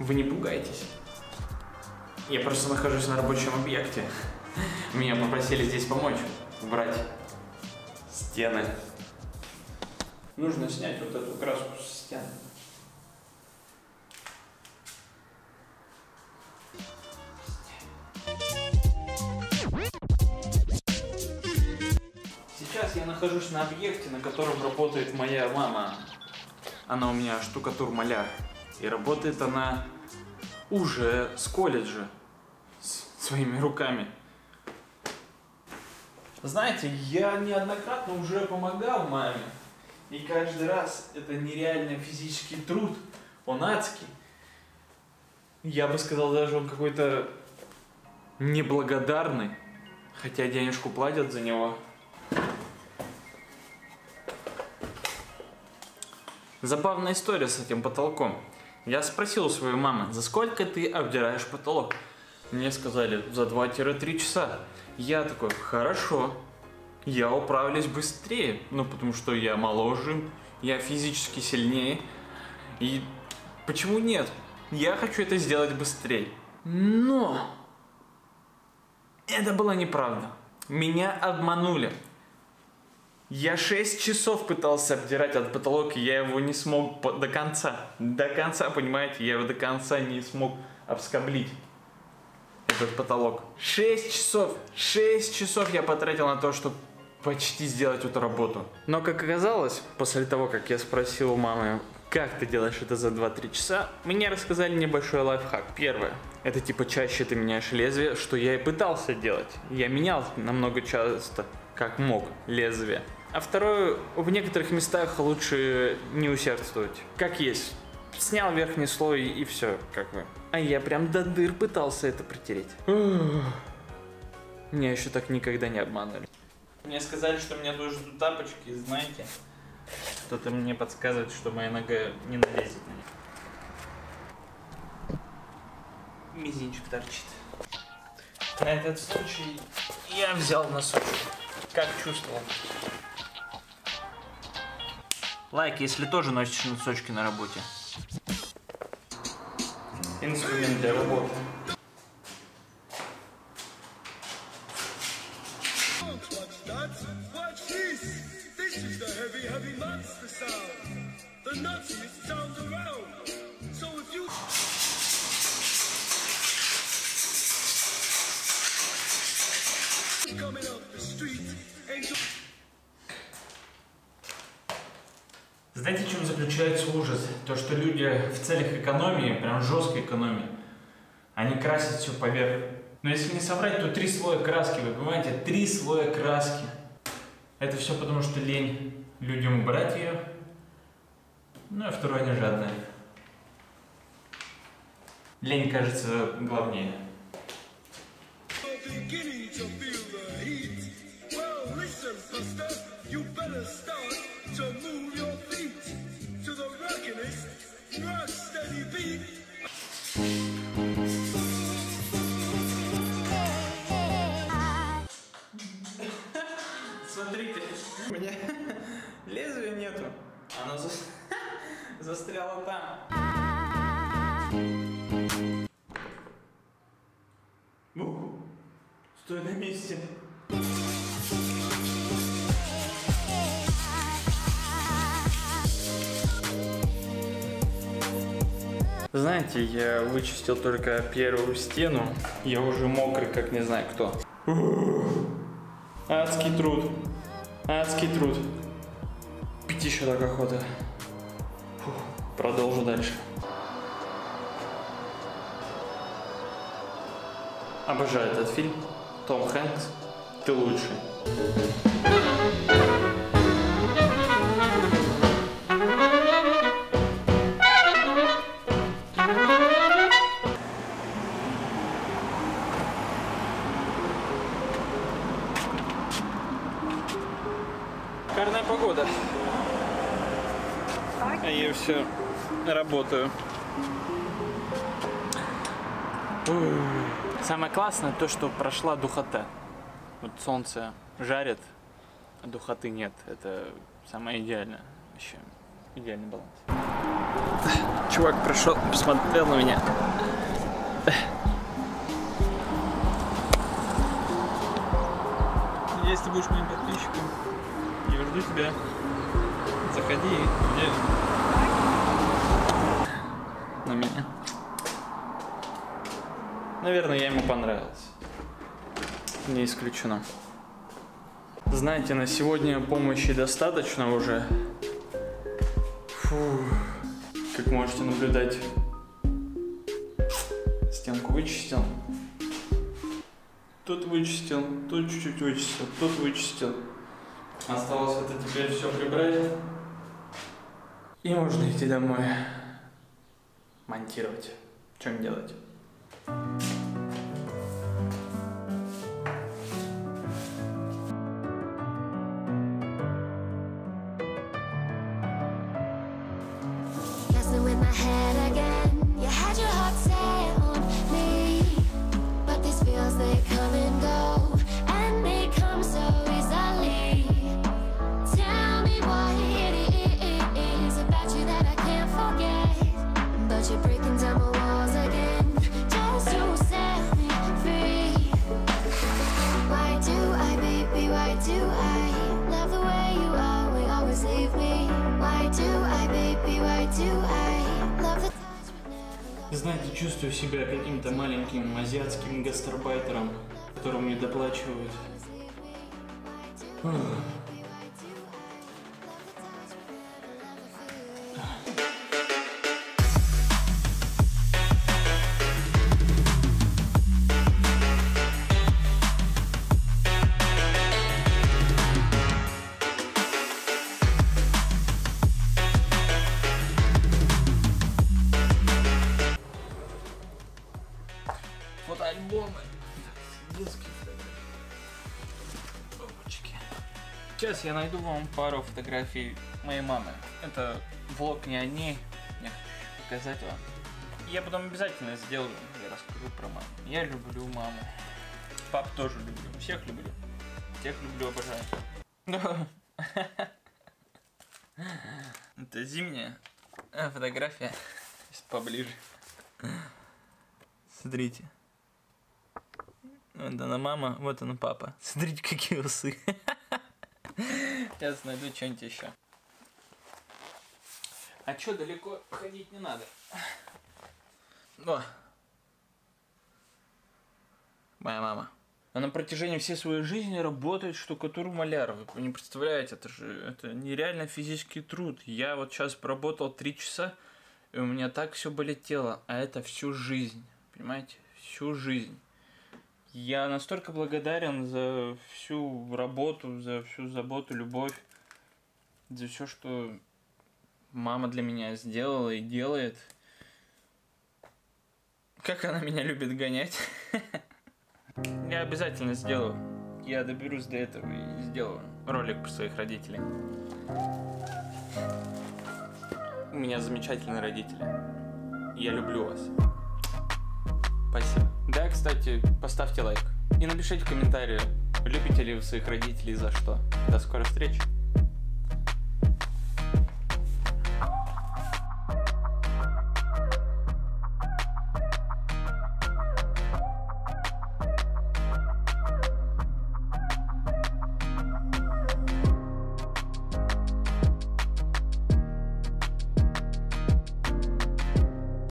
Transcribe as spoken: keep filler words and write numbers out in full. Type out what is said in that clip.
Вы не пугайтесь. Я просто нахожусь на рабочем объекте. Меня попросили здесь помочь убрать стены. Нужно снять вот эту краску со стен. Сейчас я нахожусь на объекте, на котором работает моя мама. Она у меня штукатур-маляр. И работает она уже с колледжа. С своими руками. Знаете, я неоднократно уже помогал маме. И каждый раз это нереальный физический труд. Он адский. Я бы сказал, даже он какой-то неблагодарный. Хотя денежку платят за него. Забавная история с этим потолком. Я спросил у своей мамы, за сколько ты обдираешь потолок? Мне сказали, за два-три часа. Я такой, хорошо, я управлюсь быстрее. Ну, потому что я моложе, я физически сильнее. И почему нет? Я хочу это сделать быстрее. Но это была неправда. Меня обманули. Я шесть часов пытался обдирать этот потолок, и я его не смог до конца. До конца, понимаете, я его до конца не смог обскоблить. Этот потолок. шесть часов. шесть часов я потратил на то, чтобы почти сделать эту работу. Но, как оказалось, после того, как я спросил у мамы, как ты делаешь это за два-три часа, мне рассказали небольшой лайфхак. Первое. Это типа чаще ты меняешь лезвие, что я и пытался делать. Я менял намного часто, как мог, лезвие. А второе, в некоторых местах лучше не усердствовать. Как есть. Снял верхний слой и все, как бы. А я прям до дыр пытался это протереть. Меня еще так никогда не обманывали. Мне сказали, что мне тоже ждут тапочки, знаете. Кто-то мне подсказывает, что моя нога не налезет на них. Мизинчик торчит. На этот случай я взял носочек. Как чувствовал. Лайк, если тоже носишь носочки на работе. Инструмент для работы. Знаете, в чем заключается ужас? То, что люди в целях экономии, прям жесткой экономии, они красят все поверх. Но если не соврать, то три слоя краски, вы понимаете? Три слоя краски. Это все потому, что лень людям убрать ее. Ну, а второе, они жадные. Лень, кажется, главнее. Смотрите, у меня лезвия нету, оно за... застряло там. Ух, стой на месте. Знаете, я вычистил только первую стену, я уже мокрый, как не знаю кто. Адский труд, адский труд. Пить еще так охота. Фух, продолжу дальше. Обожаю этот фильм. Том Хэнкс, ты лучший. Шикарная погода. А я все работаю. Самое классное то, что прошла духота. Вот солнце жарит, а духоты нет. Это самое идеальное. Вообще идеальный баланс. Чувак пришел, посмотрел на меня. Если будешь моим подписчиком, я жду тебя. Заходи, где на меня. Наверное, я ему понравился. Не исключено. Знаете, на сегодня помощи достаточно уже. Фу. Как можете наблюдать, стенку вычистил. Тут вычистил, тут чуть-чуть вычистил, тут вычистил. Осталось это теперь все прибрать. И можно идти домой. Монтировать. Что мне делать? With my head again, you had your heart set on me, but these feels they come and go, and they come so easily. Tell me what it is about you that I can't forget, but you're breaking down my walls again, just to set me free. Why do I, baby, why do I love the way you are, we always leave me? Why do I, baby, why do I? Знаете, чувствую себя каким-то маленьким азиатским гастарбайтером, которому не доплачивают. Ух. Фотоальбомы. Детские фотографии. Сейчас я найду вам пару фотографий моей мамы. Это влог не о ней. Я хочу показать вам. Я потом обязательно сделаю. Я расскажу про маму. Я люблю маму. Пап тоже люблю. Всех люблю. Всех люблю, обожаю. Это зимняя фотография. Поближе. Смотрите. Вот она мама, вот она папа. Смотрите, какие усы. Сейчас найду что-нибудь еще. А чё, далеко ходить не надо. О. Моя мама. Она на протяжении всей своей жизни работает штукатур-маляр. Вы не представляете, это же это нереально физический труд. Я вот сейчас поработал три часа, и у меня так все болит тело. А это всю жизнь. Понимаете? Всю жизнь. Я настолько благодарен за всю работу, за всю заботу, любовь, за все, что мама для меня сделала и делает. Как она меня любит гонять. Я обязательно сделаю. Я доберусь до этого и сделаю ролик про своих родителей. У меня замечательные родители. Я люблю вас. Спасибо. Да, кстати, поставьте лайк. И напишите в комментарии, любите ли вы своих родителей и за что. До скорой встречи.